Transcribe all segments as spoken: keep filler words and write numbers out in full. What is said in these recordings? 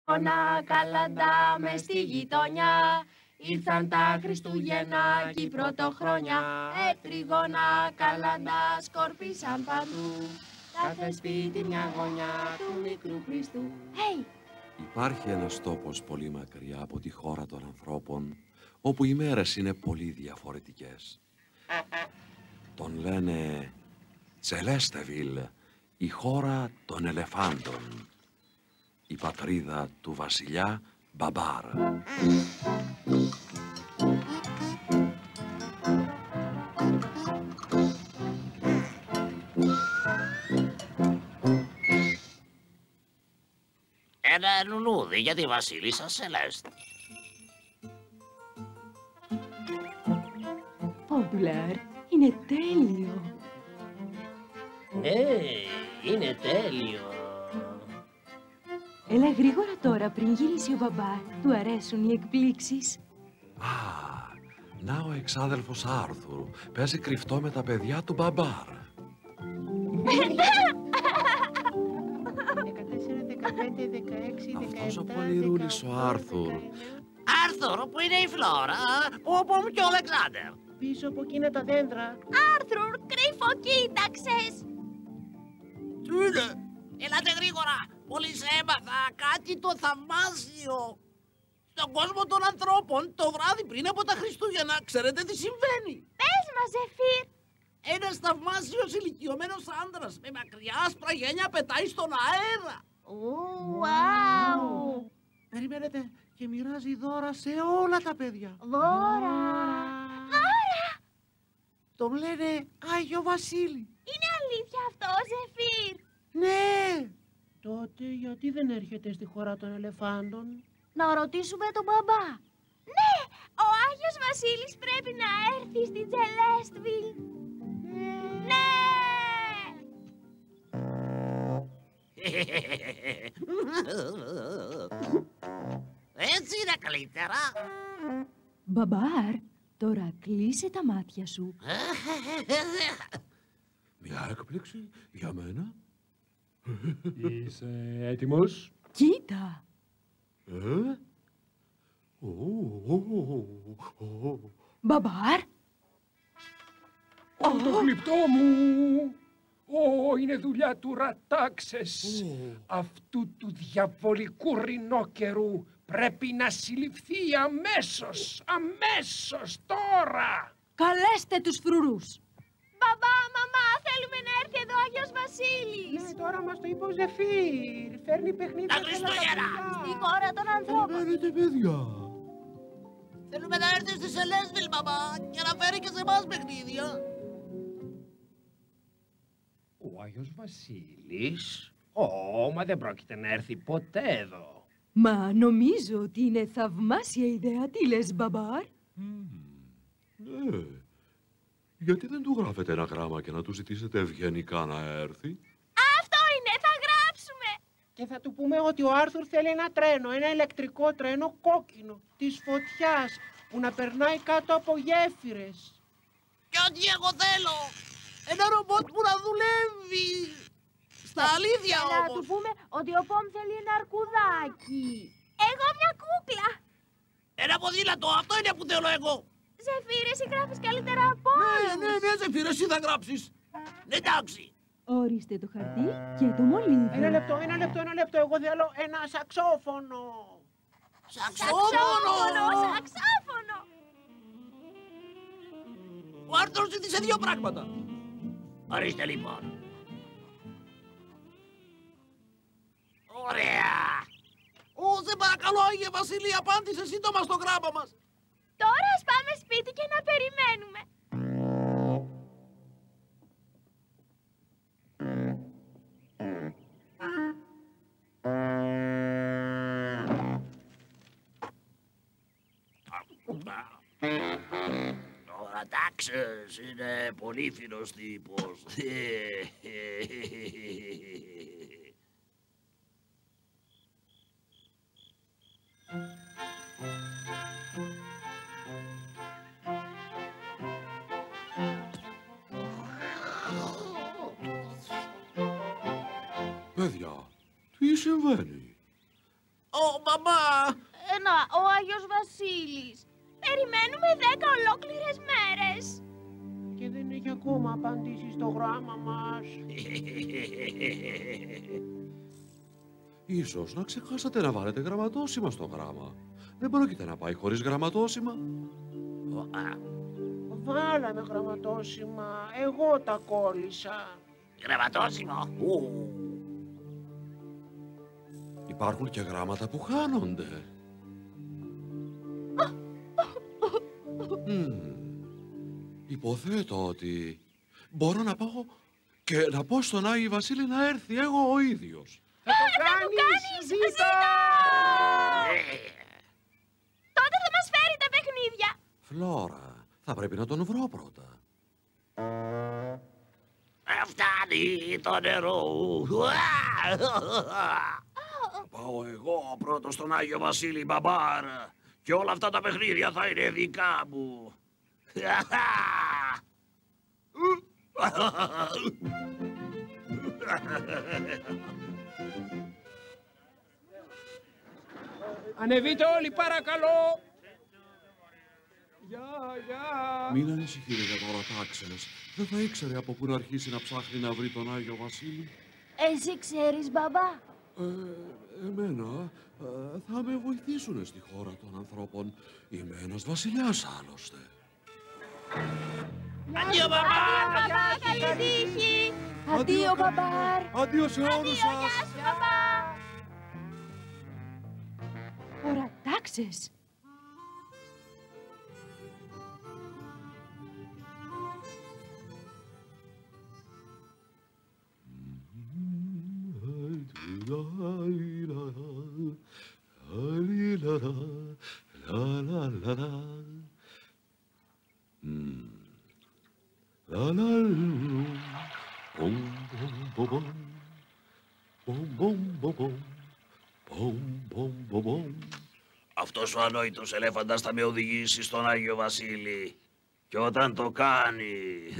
Να καλαντά μες στη γειτονιά, ήρθαν τα Χριστούγεννα κι η πρωτοχρονιά. Ε, τριγώνα καλαντά σκορπίσαν παντού, κάθε σπίτι μια γωνιά του μικρού Χριστού. Hey. Υπάρχει ένας τόπος πολύ μακριά από τη χώρα των ανθρώπων, όπου οι μέρες είναι πολύ διαφορετικές. Τον λένε Τσελέστεβιλ, η χώρα των ελεφάντων. Η πατρίδα του βασιλιά Μπαμπάρ. Ένα λουλούδι για τη βασίλισσα Σελέστ. Πόμπουλαρ, είναι τέλειο. Ναι, είναι τέλειο. Έλα γρήγορα τώρα πριν γυρίσει ο μπαμπά. Του αρέσουν οι εκπλήξεις. Α, να ο εξάδελφος Άρθουρ παίζει κρυφτό με τα παιδιά του Μπαμπάρ. δεκατέσσερα, δεκαπέντε, δεκαέξι, δεκαεπτά... Αυτός ο πονηρούλης ο Άρθουρ. Άρθουρ, που είναι η Φλόρα, που όπου και ο Αλεξάνδερ. Πίσω από εκείνα τα δέντρα. Άρθουρ, κρύφο κοίταξες. Τι είναι? Ελάτε γρήγορα. Μόλις έμαθα κάτι το θαυμάσιο. Στον κόσμο των ανθρώπων, το βράδυ πριν από τα Χριστούγεννα, ξέρετε τι συμβαίνει? Πες μας, Ζεφύρ. Ένας θαυμάσιος ηλικιωμένος άντρας με μακριά άσπρα γένια πετάει στον αέρα. Ουάου. Περιμένετε, και μοιράζει δώρα σε όλα τα παιδιά. Δώρα. Δώρα. Τον λένε Άγιο Βασίλη. Είναι αλήθεια αυτό, Ζεφύρ? Ναι. Τότε γιατί δεν έρχεται στη χώρα των ελεφάντων? Να ρωτήσουμε τον μπαμπά. Ναι, ο Άγιος Βασίλης πρέπει να έρθει στην Τσελέστβιλ. Ναι. Έτσι είναι καλύτερα. Μπαμπάρ, τώρα κλείσε τα μάτια σου. Μια έκπληξη για μένα. Είσαι έτοιμος? Κοίτα. Ε? Μπαμπάρ. Ω, το γλυπτό μου! Ω, είναι δουλειά του Ρατάξες. Αυτού του διαβολικού ρινόκερου πρέπει να συλληφθεί αμέσως, αμέσως, τώρα! Καλέστε τους φρουρούς. Μπαμπά, μαμά, θέλουμε να έρθει εδώ ο Άγιος Βασίλης. Ναι, τώρα μας το είπε ο Ζεφύρ. Φέρνει παιχνίδια. Τα Χριστούγεννα. Στη χώρα των ανθρώπων. Περιμένετε, παιδιά. Θέλουμε να έρθει στη Σελέστβιλ, μαμά, και να φέρει και σε εμάς παιχνίδια. Ο Άγιος Βασίλης? Ω, μα δεν πρόκειται να έρθει ποτέ εδώ. Μα νομίζω ότι είναι θαυμάσια ιδέα. Τι λες, Μπαμπάρ? Ναι. Γιατί δεν του γράφετε ένα γράμμα και να του ζητήσετε ευγενικά να έρθει? Αυτό είναι, θα γράψουμε. Και θα του πούμε ότι ο Άρθουρ θέλει ένα τρένο, ένα ηλεκτρικό τρένο κόκκινο, της φωτιάς, που να περνάει κάτω από γέφυρες. Και ό,τι εγώ θέλω. Ένα ρομπότ που να δουλεύει. Στα αλήθεια Να όμως. του πούμε ότι ο Πομ θέλει ένα αρκουδάκι. Εγώ μια κούκλα. Ένα ποδήλατο, αυτό είναι που θέλω εγώ. Ζεφύρ, εσύ γράφεις καλύτερα από Ναι, όλους. ναι, ναι, Ζεφύρ, εσύ θα γράψεις. Ναι, εντάξει. Ορίστε το χαρτί και το μολύβι. Ένα λεπτό, ένα λεπτό, ένα λεπτό. Εγώ θέλω ένα σαξόφωνο. Σαξόφωνο. Σαξόφωνο. Ο Άρθουρ ζήτησε δύο πράγματα. Ορίστε λοιπόν. Ωραία. Ω, σε παρακαλώ, Άγιε Βασίλη, απάντησε σύντομα στο γράμμα μας. Τώρα ας πάμε σπίτι και να περιμένουμε. Ο Ρατάξες είναι πολύ φινός τύπος. Παιδιά, τι συμβαίνει? Ο μπαμπά. Ένα, ο Άγιος Βασίλης. Περιμένουμε δέκα ολόκληρες μέρες. Και δεν έχει ακόμα απαντήσει στο γράμμα μας. Ίσως να ξεχάσατε να βάλετε γραμματόσημα στο γράμμα. Δεν πρόκειται να πάει χωρίς γραμματόσημα. Βάλαμε γραμματόσημα. Εγώ τα κόλλησα. Γραμματόσημο. Ου. Υπάρχουν και γράμματα που χάνονται. Μμμ. Υποθέτω ότι μπορώ να πάω και να πω στον Άγιο Βασίλη να έρθει εγώ ο ίδιος. Θα το κάνεις, Ζήτα! Τότε θα μας φέρει τα παιχνίδια. Φλόρα, θα πρέπει να τον βρω πρώτα. Φτάνει το νερό. Πάω εγώ πρώτος στον Άγιο Βασίλη Μπαμπάρ και όλα αυτά τα παιχνίδια θα είναι δικά μου. Ανεβείτε όλοι, παρακαλώ. Γεια, γεια. Μην ανησυχείτε για τώρα, Τάξες. Δεν θα ήξερε από πού να αρχίσει να ψάχνει να βρει τον Άγιο Βασίλη. Εσύ ξέρεις, μπαμπά? Ε, εμένα ε, θα με βοηθήσουνε στη χώρα των ανθρώπων. Είμαι ένας βασιλιάς άλλωστε. Αντίο μπαμπά! Μπαμπά, καλή τύχη! Αντίο, μπαμπάρ! Αντίο σε όλους Αντίο, σας! γεια σου, μπαμπά! Ωρα, Τάξες! Αυτός ο ανόητος ελέφαντας θα με οδηγήσει στον Άγιο Βασίλη. Και όταν το κάνει...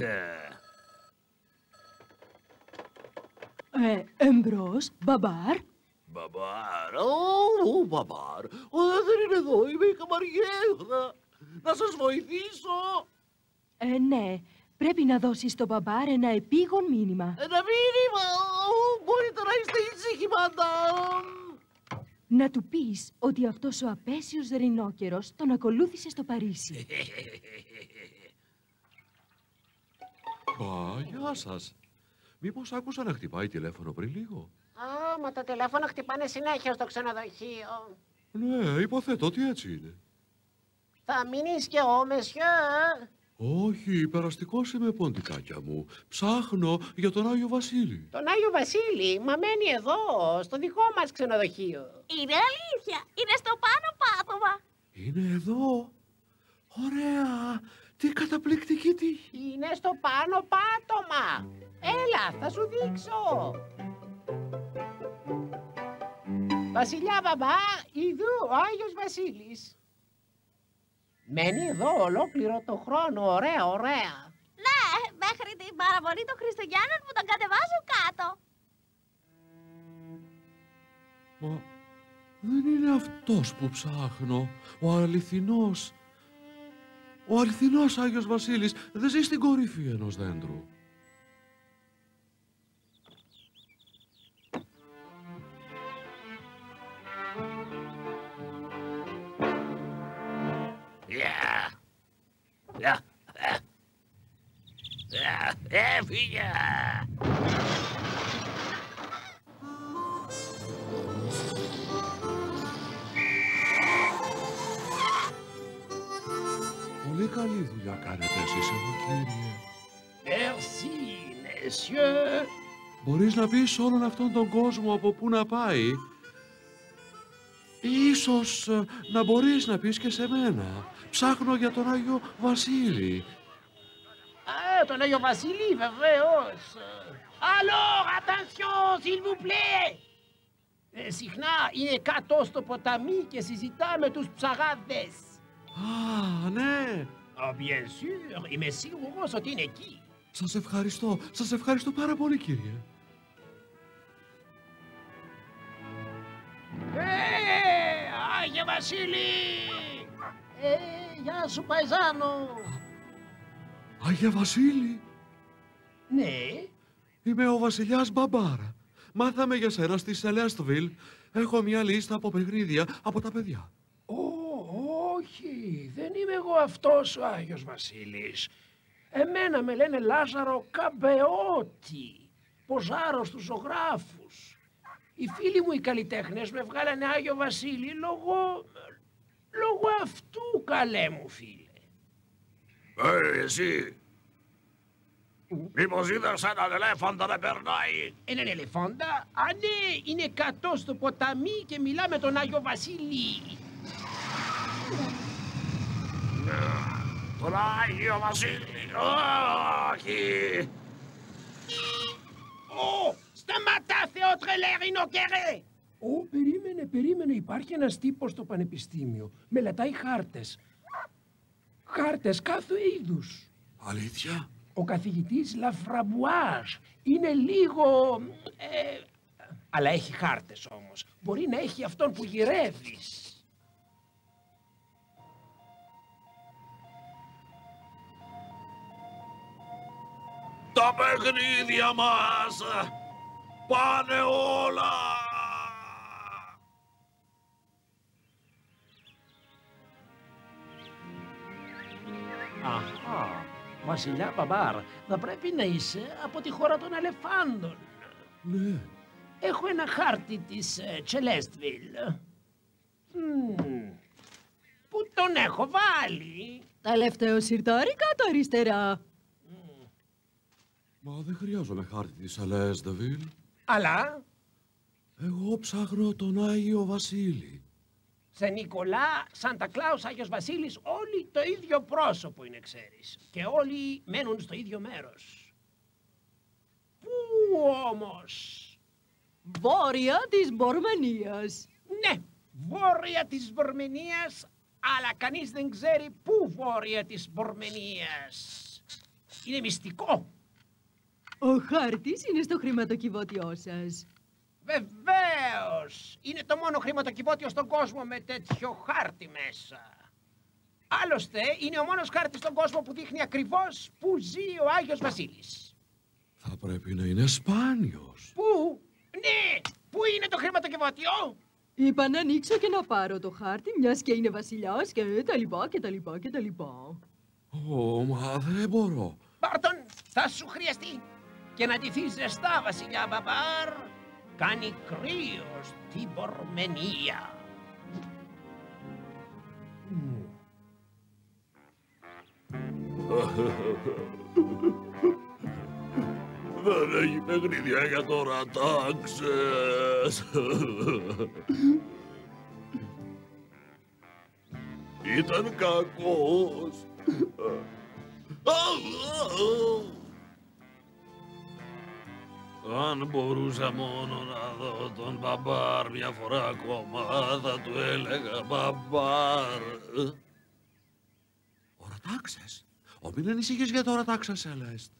Ε, εμπρός, μπαμπάρ. Μπαμπάρ, ω, μπαμπάρ, ο, δεν είναι εδώ, είμαι η καμαριέρα. Να σας βοηθήσω. Ε, ναι, πρέπει να δώσεις στον μπαμπάρ ένα επίγον μήνυμα. Ένα μήνυμα, ω, μπορείτε να είστε ήσυχοι, μαντάμ. Να του πεις ότι αυτός ο απέσιος ρινόκερος τον ακολούθησε στο Παρίσι. Μπα, γεια σας. Μήπως άκουσα να χτυπάει τηλέφωνο πριν λίγο? Α, μα τα τηλέφωνα χτυπάνε συνέχεια στο ξενοδοχείο. Ναι, υποθέτω ότι έτσι είναι. Θα μείνεις και ο μεσιέ. Όχι, περαστικός είμαι, ποντικάκια μου. Ψάχνω για τον Άγιο Βασίλη. Τον Άγιο Βασίλη, μα μένει εδώ, στο δικό μας ξενοδοχείο. Είναι αλήθεια, είναι στο πάνω πάτωμα. Είναι εδώ. Ωραία. Τι καταπληκτική τύχη. Είναι στο πάνω πάτωμα. Έλα, θα σου δείξω. Βασιλιά μπαμπά, ειδού ο Άγιος Βασίλης. Μένει εδώ ολόκληρο το χρόνο, ωραία, ωραία. Ναι, μέχρι την παραμονή των Χριστουγέννων που τον κατεβάζω κάτω. Μα δεν είναι αυτός που ψάχνω. Ο αληθινός. Ο αληθινός Άγιος Βασίλης δεν ζει στην κορυφή ενός δέντρου. Γεια. Γεια. Γεια. Έφυγε. Πολύ καλή δουλειά κάνετε εσείς εδώ, κύριε. Merci, messieurs. Μπορείς να πεις σε όλον αυτόν τον κόσμο από πού να πάει. Ίσως ε, να μπορείς να πεις και σε μένα. Ψάχνω για τον Άγιο Βασίλη. Α, τον Άγιο Βασίλη, βεβαίως. Alors, attention, s'il vous plaît. Ε, συχνά είναι κάτω στο ποταμί και συζητά με τους ψαράδες. Α, ναι. Ah, bien sûr, είμαι σίγουρος ότι είναι εκεί. Σας ευχαριστώ. Σας ευχαριστώ πάρα πολύ, κύριε. Ε, Άγιε Βασίλη! Ε, γεια σου παϊζάνο. Άγιε Βασίλη, Ναι, είμαι ο βασιλιάς Μπαμπάρα. Μάθαμε για σένα στη Σελέστβιλ. Έχω μια λίστα από παιχνίδια από τα παιδιά. Ω, όχι, δεν είμαι εγώ αυτός ο Άγιος Βασίλης. Εμένα με λένε Λάζαρο Καμπεώτη, ποζάρο στους ζωγράφους. Οι φίλοι μου οι καλλιτέχνες με βγάλανε Άγιο Βασίλη λόγω... λόγω αυτού, καλέ μου φίλε. Ε, εσύ. Μήπως είδες έναν ελέφαντα να περνάει? Έναν ελεφάντα? Α, ναι, είναι κατώ στο ποταμί και μιλά με τον Άγιο Βασίλη. Τον Άγιο Βασίλη, όχι! Ω, σταματά, Θεότρελερ, είναι ο κερέ! Ω, περίμενε, περίμενε, υπάρχει ένας τύπος στο πανεπιστήμιο. Μελετάει χάρτες. Χάρτες κάθε είδους. Αλήθεια? Ο καθηγητής Λαφραμπουάζ είναι λίγο... Ε, αλλά έχει χάρτες όμως. Μπορεί να έχει αυτόν που γυρεύεις. Τα παιχνίδια μας πάνε όλα! Αχα, Βασιλιά Μπαμπάρ, θα πρέπει να είσαι από τη χώρα των ελεφάντων. Ναι. Έχω ένα χάρτη της ε, Τσελέστβιλ. Μμμ, πού τον έχω βάλει? Τελευταίο σιρτάρι κάτω αριστερά. Μα δεν χρειάζομαι χάρτη της Σελέστβιλ. Αλλά Εγώ ψάχνω τον Άγιο Βασίλη. σε Νικολά, Σάντα Κλάους, Άγιος Βασίλης, όλοι το ίδιο πρόσωπο είναι, ξέρεις. Και όλοι μένουν στο ίδιο μέρος. Πού όμως? Βόρεια της Μπορμενίας. Ναι, βόρεια της Βορμενίας, αλλά κανείς δεν ξέρει πού βόρεια της Βορμενίας. Είναι μυστικό. Ο χάρτης είναι στο χρηματοκιβώτιό σας. Βεβαίως! Είναι το μόνο χρηματοκιβώτιο στον κόσμο με τέτοιο χάρτη μέσα. Άλλωστε, είναι ο μόνος χάρτης στον κόσμο που δείχνει ακριβώς πού ζει ο Άγιος Βασίλης. Θα πρέπει να είναι σπάνιος. Πού? Ναι! Πού είναι το χρηματοκιβώτιο? Είπα να ανοίξω και να πάρω το χάρτη, μιας και είναι βασιλιάς και τα λοιπά και τα λοιπά και τα λοιπά. Ω, μα δεν μπορώ. Μπάρτον, θα σου χρειαστεί. Και να ντυθείς ζεστά, Βασιλιά Μπαμπάρ. Κάνει κρύο στη Βορμενία. Δεν έχει παιχνίδια για τώρα, τάξες. Ήταν κακός. Αν μπορούσα μόνο να δω τον Μπαμπάρ μια φορά ακόμα, θα του έλεγα Μπαμπάρ. Ορατάξες. Ω, μην ανησυχείς για το ορατάξες, Σελέστ.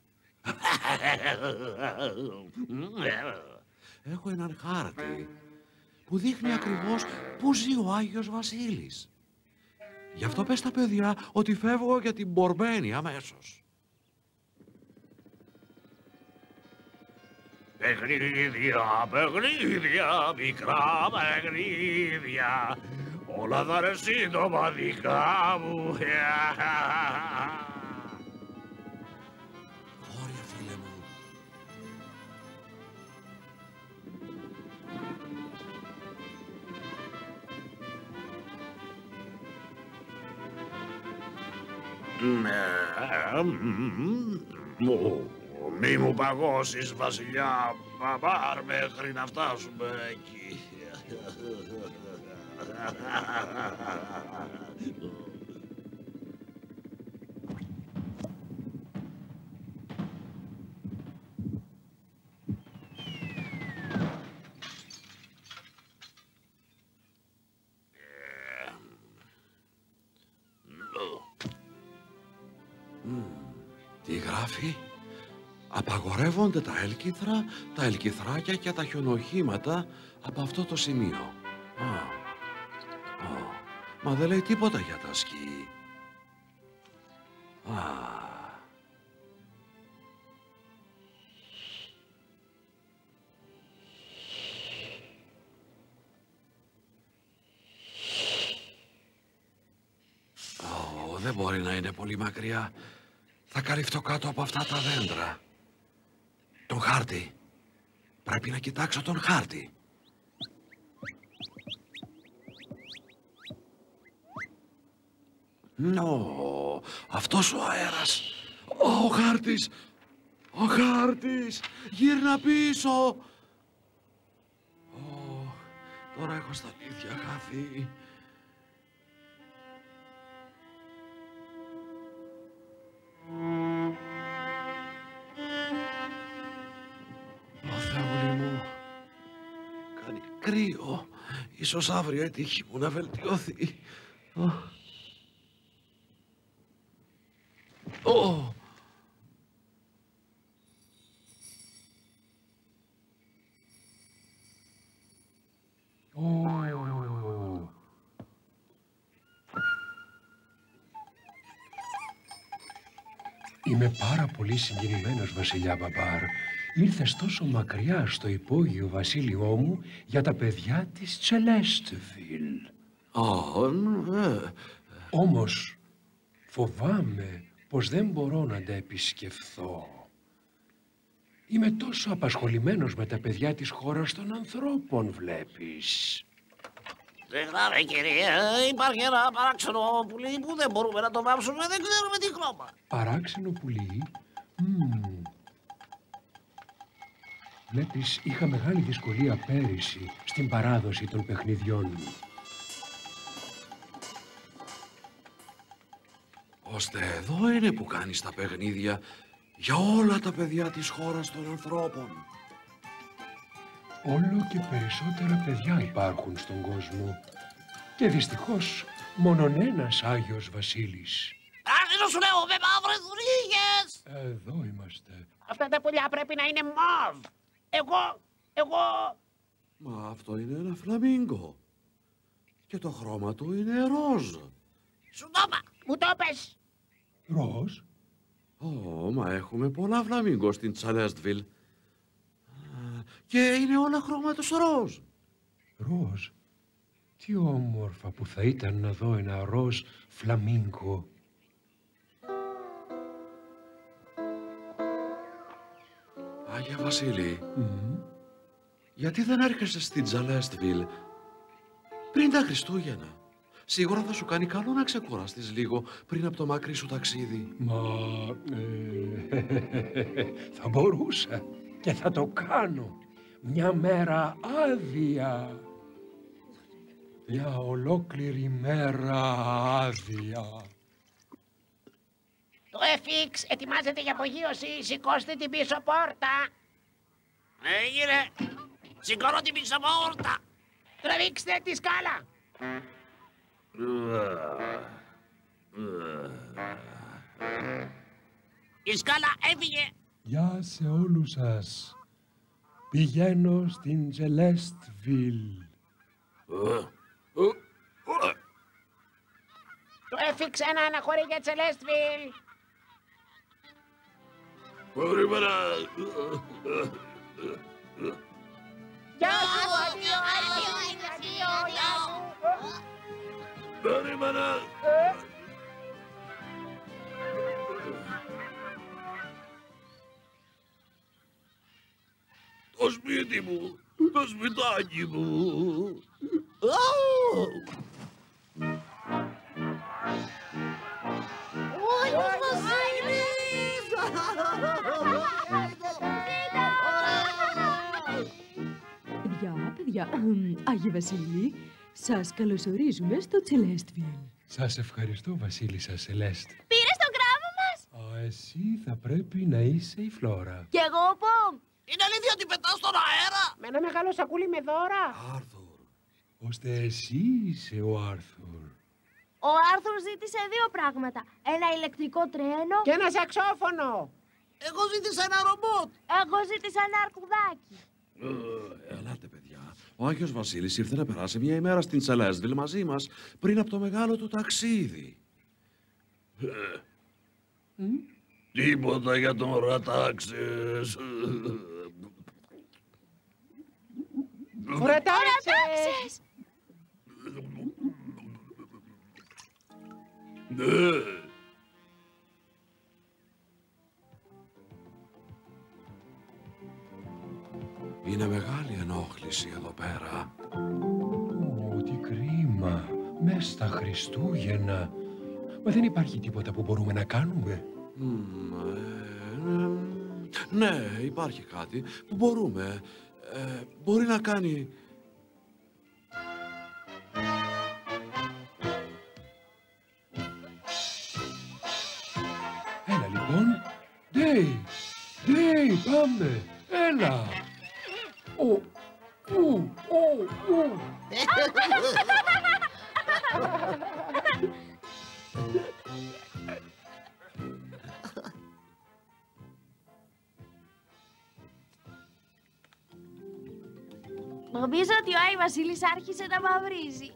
Έχω έναν χάρτη που δείχνει ακριβώς πού ζει ο Άγιος Βασίλης. Γι' αυτό πες στα παιδιά ότι φεύγω για την Μπορμένη αμέσως. Παιχνίδια, παιχνίδια, μικρά παιχνίδια, όλα θα είναι σύντομα δικά μου. Ωραία, φίλε μου. Μη μου παγώσεις, Βασιλιά Μπαμπάρ, μέχρι να φτάσουμε εκεί. Τι γράφει? Απαγορεύονται τα έλκυθρα, τα ελκυθράκια και τα χιονοχήματα από αυτό το σημείο. Α, α. Μα δεν λέει τίποτα για τα σκι. Α. Ω, δεν μπορεί να είναι πολύ μακριά. Θα καλυφθώ κάτω από αυτά τα δέντρα. Τον χάρτη. Πρέπει να κοιτάξω τον χάρτη. Νο, αυτός ο αέρας. Ο χάρτης. Ο χάρτης. Γύρνα πίσω. Ω, τώρα έχω στα αλήθεια χαθεί. Ω Θεούλη μου. Κάνει κρύο. Ίσως αύριο η τύχη μου να βελτιωθεί. Ω! Είμαι πάρα πολύ συγκινημένος, βασιλιά Μπαμπάρ. Ήρθες τόσο μακριά στο υπόγειο βασίλειό μου για τα παιδιά της Τσελέστεβιλ. Ω, ναι. Όμως φοβάμαι πως δεν μπορώ να τα επισκεφθώ. Είμαι τόσο απασχολημένος με τα παιδιά της χώρας των ανθρώπων, βλέπεις. Συγγνώμη κυρία, υπάρχει ένα παράξενο πουλί που δεν μπορούμε να το βάψουμε, δεν ξέρουμε τι χρώμα. Παράξενο πουλί. Μμμ. Βλέπεις, είχα μεγάλη δυσκολία πέρυσι στην παράδοση των παιχνιδιών μου. Ώστε εδώ είναι που κάνεις τα παιχνίδια για όλα τα παιδιά της χώρας των ανθρώπων. Όλο και περισσότερα παιδιά υπάρχουν στον κόσμο. Και δυστυχώς μόνον ένας Άγιος Βασίλης. Άρχιζω σου λέω με μαύρες ρίγες. Εδώ είμαστε. Αυτά τα πουλιά πρέπει να είναι μοβ. Εγώ, εγώ... Μα αυτό είναι ένα φλαμίγκο. Και το χρώμα του είναι ροζ. Σου το είπα. Μου το πες. Ροζ. Ω, μα έχουμε πολλά φλαμίγκο στην Τσαλέστβιλ. Και είναι όλα χρώματος ροζ. Ροζ. Τι όμορφα που θα ήταν να δω ένα ροζ φλαμίγκο. Άγια Βασίλη, Mm. γιατί δεν έρχεσαι στην Τσαλέστβιλ πριν τα Χριστούγεννα? Σίγουρα θα σου κάνει καλό να ξεκουραστείς λίγο πριν από το μακρύ σου ταξίδι. Μα... Ε, θα μπορούσα και θα το κάνω. Μια μέρα άδεια. Μια ολόκληρη μέρα άδεια. Το εφ εξ ετοιμάζεται για απογείωση. Σηκώστε την πίσω πόρτα. Έγινε. Σηκώνω την πίσω πόρτα. Τραβήξτε τη σκάλα. Η σκάλα έφυγε. Γεια σε όλους σας. Πηγαίνω στην Τσελέστβιλ. Το εφ εξ ένα αναχωρεί για Τσελέστβιλ. Περίμενα. Γεια σου, αδείο, αδείο, αδείο, γεια σου. Περίμενα. Το σπίτι μου, το σπιτάκι μου. Ο Βασίλης! Παιδιά, παιδιά, Άγιε Βασίλη, σας καλωσορίζουμε στο Τσελέστβιλ. Σας ευχαριστώ, Βασίλισσα Σελέστ. Πήρες τον γράμμα μας! Α, εσύ θα πρέπει να είσαι η Φλόρα. Κι εγώ πω! Είναι αλήθεια ότι πετάς στον αέρα. Με ένα μεγάλο σακούλι με δώρα. Άρθουρ. Ώστε εσύ είσαι ο Άρθουρ. Ο Άρθουρ ζήτησε δύο πράγματα. Ένα ηλεκτρικό τρένο. Και ένα σαξόφωνο. Εγώ ζήτησα ένα ρομπότ. Εγώ ζήτησα ένα αρκουδάκι. Ε, ελάτε, παιδιά. Ο Άγιος Βασίλης ήρθε να περάσει μια ημέρα στην Τσελέσβιλ μαζί μας πριν από το μεγάλο του ταξίδι. Ε, τίποτα για τον Ρατάξες. Ρατάξες! Ναι. Είναι μεγάλη ενόχληση εδώ πέρα. Ω, τι κρίμα. Μες στα Χριστούγεννα. Μα δεν υπάρχει τίποτα που μπορούμε να κάνουμε. Μμ, ε, ε, ναι, υπάρχει κάτι που μπορούμε. Ε, μπορεί να κάνει... Έλα λοιπόν. Ντέι, Ντέι, πάμε. Έλα. Ου, ου, ου, ου. Νομίζω ότι ο Άι Βασίλης άρχισε να μαυρίζει.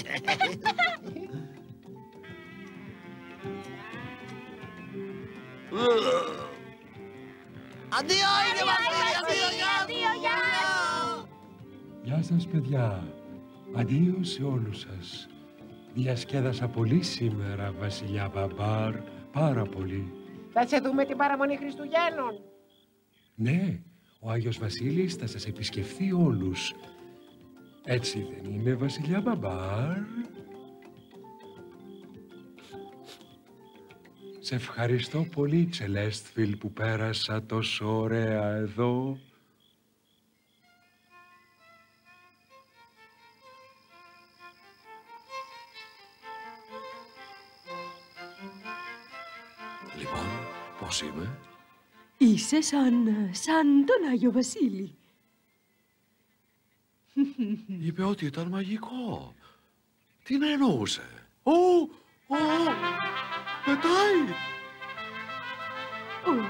Αντίο, Άγιε Βασίλη, αντίο, Αντίο, γεια σου. Γεια σας, παιδιά. Αντίο σε όλους σας. Διασκέδασα πολύ σήμερα, βασιλιά Μπαμπάρ. Πάρα πολύ. Θα σε δούμε την παραμονή Χριστουγέννων. Ναι, ο Άγιος Βασίλης θα σας επισκεφθεί όλους. Έτσι δεν είναι, βασιλιά Μπαμπάρ? Σε ευχαριστώ πολύ, Τσελέστβιλ, που πέρασα τόσο ωραία εδώ. Λοιπόν, πώς είμαι? Είσαι σαν, σαν τον Άγιο Βασίλη. Είπε ότι ήταν μαγικό. Τι να εννοούσε? Ω, ω, πετάει. Ω,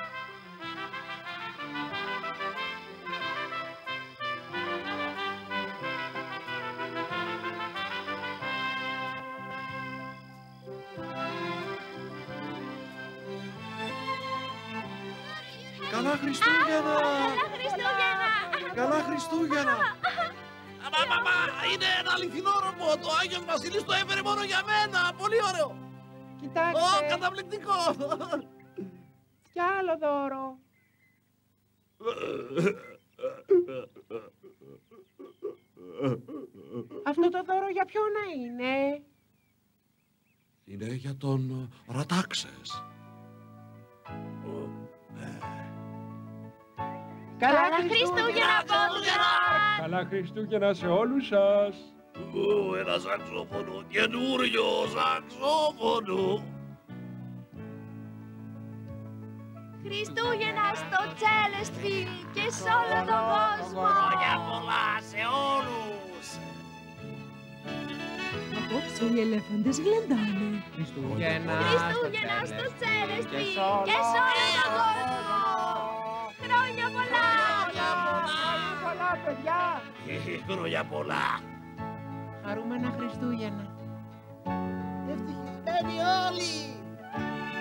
Καλά Χριστούγεννα! Καλά Χριστούγεννα! Καλά Χριστούγεννα! Μα, μα, μα, είναι ένα αληθινό ρομπότ. Ο Άγιος Βασίλης το έφερε μόνο για μένα. Πολύ ωραίο. Κοιτάξτε, Ω, καταπληκτικό. κι άλλο δώρο. Αυτό το δώρο για ποιο να είναι? Είναι για τον Ρατάξες. Καλά Καλά Χριστούγεννα από μας! Καλά Χριστούγεννα σε όλους σας. Ω, ένα σαξόφωνο, καινούριο σαξόφωνο. Χριστούγεννα στο Τσέλεστβιλ και σε όλο τον κόσμο! Χρόνια πολλά σε όλους. απόψε οι ελέφαντες γλεντάνε. Χριστούγεννα, Χριστούγεννα στο Τσέλεστβιλ και σε όλο τον κόσμο! Χρόνια πολλά! Χρόνια πολλά, παιδιά. Χρόνια πολλά. Χαρούμενα Χριστούγεννα. Ευτυχισμένοι όλοι.